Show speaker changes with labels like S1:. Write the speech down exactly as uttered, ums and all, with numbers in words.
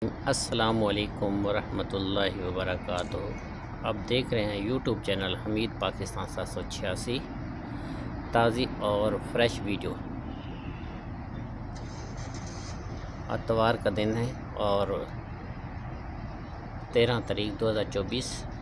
S1: अस्सलामुअलैकुम वरहमतुल्लाहि वबरकातुहू। अब देख रहे हैं यूट्यूब चैनल हमीद पाकिस्तान सात सौ छियासी। ताज़ी और फ्रेश वीडियो। अतवार का दिन है और तेरह तारीख दो हज़ार चौबीस।